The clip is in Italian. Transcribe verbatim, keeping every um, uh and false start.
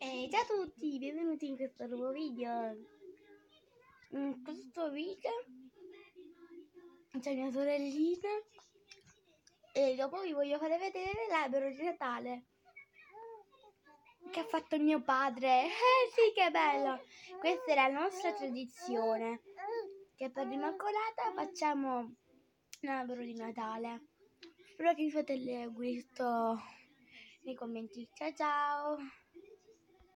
E ciao a tutti, benvenuti in questo nuovo video. In questo video c'è mia sorellina e dopo vi voglio fare vedere l'albero di Natale che ha fatto mio padre. Eh sì, che bello! Questa è la nostra tradizione, che per l'Immacolata facciamo l'albero di Natale. Spero che vi fate gli auguri nei commenti. Ciao ciao!